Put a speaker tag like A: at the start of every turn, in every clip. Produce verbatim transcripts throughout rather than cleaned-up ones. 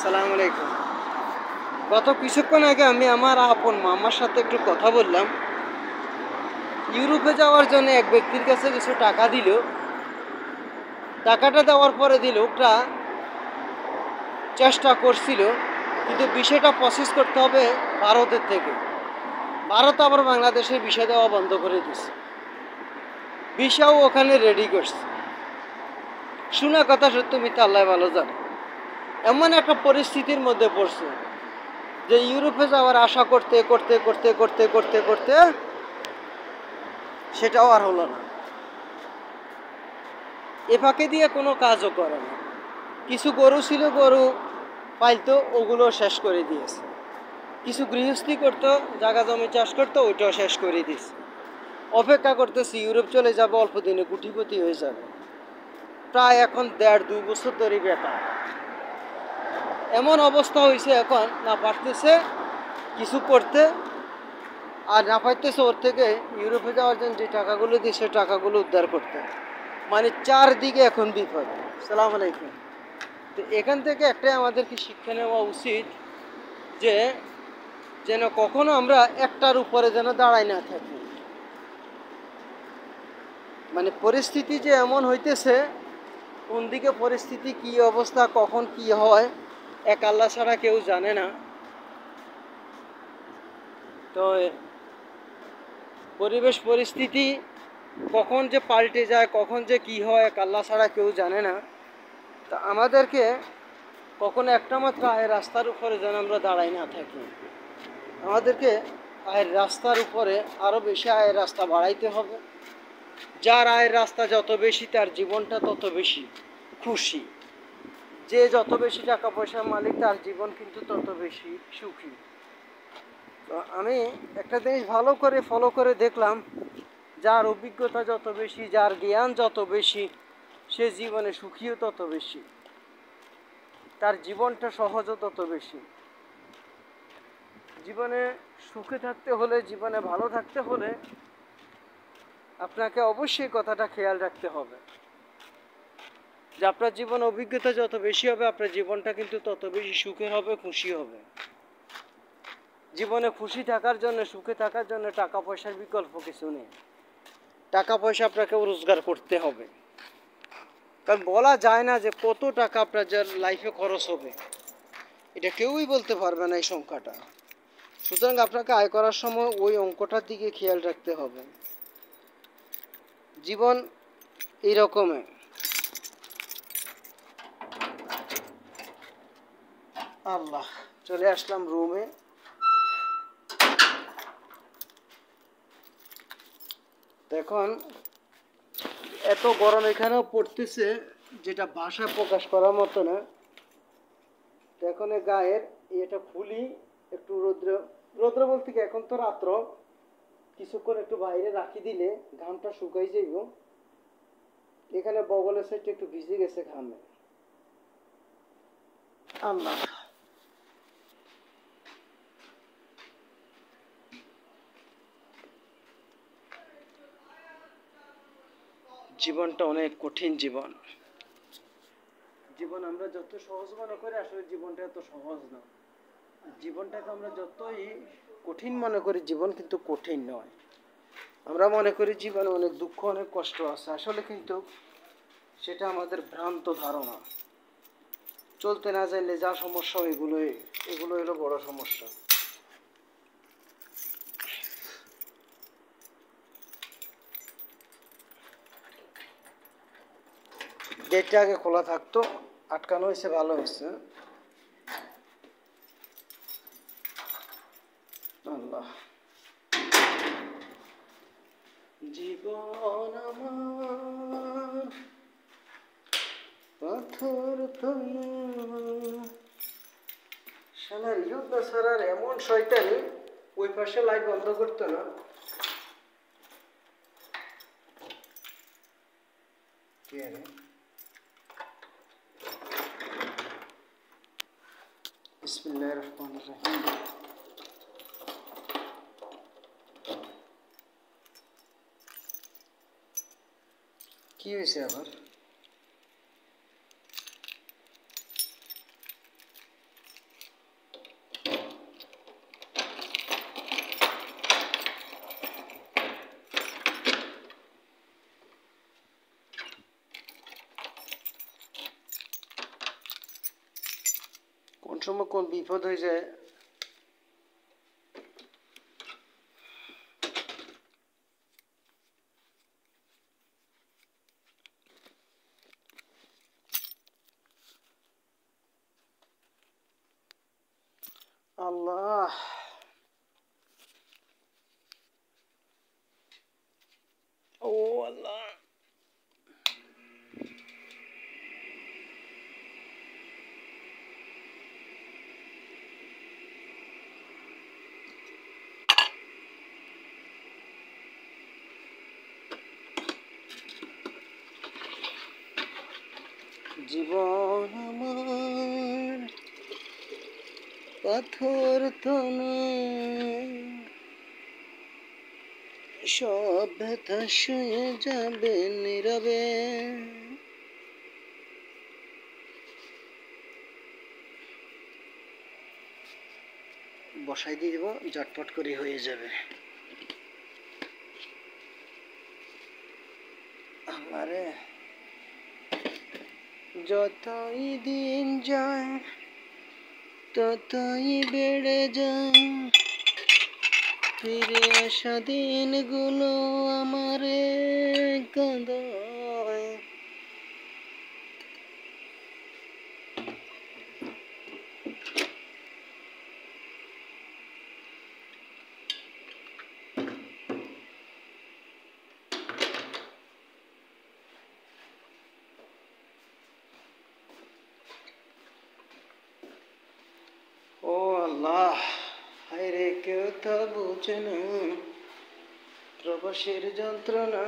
A: আসসালামু আলাইকুম। গত কিছুক্ষণ আগে আমি আমার আপন মামার সাথে একটু কথা বললাম। ইউরোপে যাওয়ার জন্য এক ব্যক্তির কাছে কিছু টাকা দিল। টাকাটা দেওয়ার পরে দিল লোকটা চেষ্টা করছিল, কিন্তু বিষয়টা প্রসেস করতে হবে ভারতের থেকে। ভারত আবার বাংলাদেশের ভিসা দেওয়া বন্ধ করে দিচ্ছে, ভিসাও ওখানে রেডি করছে। শোনা কথা সত্য মিথ্যা আল্লাহ ভালো জানে। এমন একটা পরিস্থিতির মধ্যে পড়ছে যে ইউরোপে যাওয়ার আশা করতে করতে করতে করতে করতে করতে সেটাও আর হলো না। এ ফাঁকে দিয়ে কোনো কাজও করে না। কিছু গরু ছিল, গরু পাইতো, ওগুলো শেষ করে দিয়েছে। কিছু গৃহস্থী করতো, জায়গা জমি চাষ করতো, ওইটাও শেষ করে দিয়েছে। অপেক্ষা করতেছি ইউরোপ চলে যাবে, অল্প দিনে কোটিপতি হয়ে যাবে। প্রায় এখন দেড় দুই বছর ধরে বেকার। এমন অবস্থা হয়েছে, এখন না পারতেছে কিছু করতে, আর না পাইতেছে ওর থেকে ইউরোপে যাওয়ার জন্য যে টাকাগুলো দিয়ে সে টাকাগুলো উদ্ধার করতে। মানে চারদিকে এখন বিপদ। সালাম আলাইকুম। তো এখান থেকে একটাই আমাদেরকে শিক্ষা নেওয়া উচিত যে যেন কখনো আমরা একটার উপরে যেন দাঁড়াই না থাকি। মানে পরিস্থিতি যে এমন হইতেছে, কোন দিকে পরিস্থিতি কি অবস্থা কখন কি হয় এক আল্লাহ ছাড়া কেউ জানে না। তো পরিবেশ পরিস্থিতি কখন যে পাল্টে যায়, কখন যে কি হয় এক আল্লাহ ছাড়া কেউ জানে না। তা আমাদেরকে কখনো একটা মাত্র আয়ের রাস্তার উপরে যেন আমরা দাঁড়াই না থাকি। আমাদেরকে আয়ের রাস্তার উপরে আরও বেশি আয়ের রাস্তা বাড়াইতে হবে। যার আয়ের রাস্তা যত বেশি তার জীবনটা তত বেশি খুশি। যে যত বেশি টাকা পয়সার মালিক তার জীবন কিন্তু তত বেশি সুখী। তো আমি একটা জিনিস ভালো করে ফলো করে দেখলাম, যার অভিজ্ঞতা যত বেশি, যার জ্ঞান যত বেশি, সে জীবনে সুখীও তত বেশি, তার জীবনটা সহজও তত বেশি। জীবনে সুখে থাকতে হলে, জীবনে ভালো থাকতে হলে আপনাকে অবশ্যই কথাটা খেয়াল রাখতে হবে যে আপনার জীবন অভিজ্ঞতা যত বেশি হবে, আপনার জীবনটা কিন্তু তত বেশি সুখে হবে, খুশি হবে। জীবনে খুশি থাকার জন্য, সুখে থাকার জন্য টাকা পয়সার বিকল্প কিছু নেই। টাকা পয়সা আপনাকে রোজগার করতে হবে, কারণ বলা যায় না যে কত টাকা আপনার যার লাইফে খরচ হবে, এটা কেউই বলতে পারবে না এই সংখ্যাটা। সুতরাং আপনাকে আয় করার সময় ওই অঙ্কটার দিকে খেয়াল রাখতে হবে। জীবন এই রকমের। আল্লাহ, চলে আসলাম রুমে। এখন এত গরম এখানেও পড়তেছে, যেটা ভাষা প্রকাশ করার মতো না। এখন গায়ের এটা খুলি, একটু রৌদ্র রৌদ্র বলতে কি, এখন তো রাত্র, কিছুক্ষণ একটু বাইরে রাখি দিলে ঘামটা শুকাই যাইব। এখানে বগলের সাইডটা একটু ভিজে গেছে ঘামে। আল্লাহ, জীবনটা অনেক কঠিন জীবন। জীবন আমরা যত সহজ মনে করি, আসলে জীবনটা এত সহজ না। জীবনটাকে আমরা যতই কঠিন মনে করি, জীবন কিন্তু কঠিন নয়। আমরা মনে করি জীবনে অনেক দুঃখ, অনেক কষ্ট আছে, আসলে কিন্তু সেটা আমাদের ভ্রান্ত ধারণা। চলতে না জানলে যা সমস্যা, এগুলোই এগুলো হলো বড় সমস্যা। গেটটা আগে খোলা থাকতো, আটকানো হয়েছে, ভালো হয়েছে। আল্লাহ, জীবন আমার পাথর তোমার। শালার ইউথ সারার এমন শয়তানি, ওই পাশে লাইট বন্ধ করতো না। কে রে? বিসমিল্লাহির রহমানির রহিম। কি হয়েছে আবার? সময় কোন বিপদ হয়ে যায়। আল্লাহ, ও আল্লাহ, জীবন আমার পাথর তনু, সব ব্যথা শুয়ে যাবে নীরবে। বসাই দিয়ে দেবো, ঝটপট করে হয়ে যাবে। আমারে যতই দিন যায় ততই বেড়ে যায়, ফিরে আসা দিনগুলো আমারে কাঁদায়। ও আল্লাহ, হায়রে কেউ তা বুঝে না প্রবাসের যন্ত্রণা।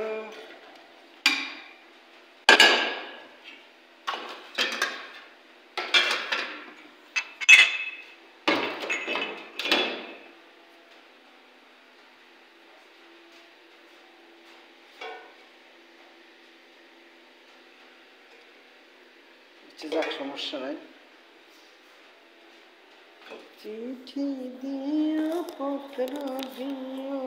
A: যাক, সমস্যা নাই। চিঠি দিও পত্র দিও,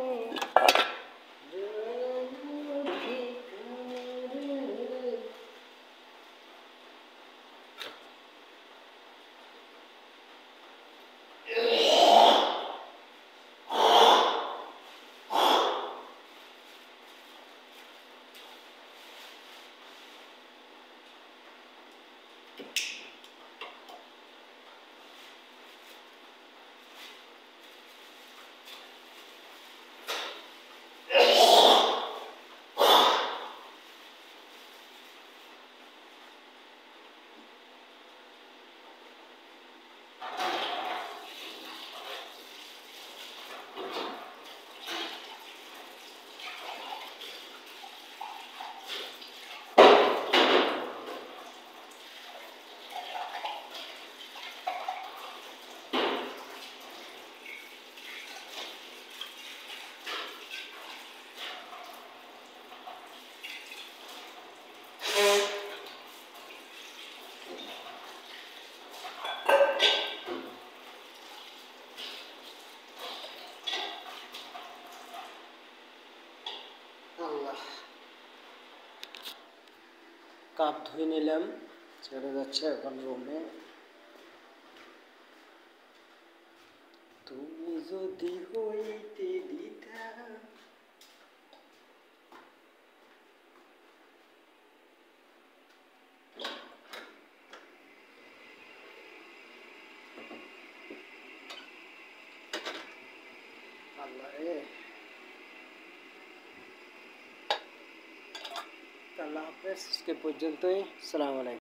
A: আল্লাহ। কাপ ধুয়ে নিলাম, ছেড়ে যাচ্ছে এখন রুমে। তুমি যদি হইতে দিতা, আল্লাহ রে। আল্লাহ হাফেজ, আজকে পর্যন্তই। আসসালামু আলাইকুম।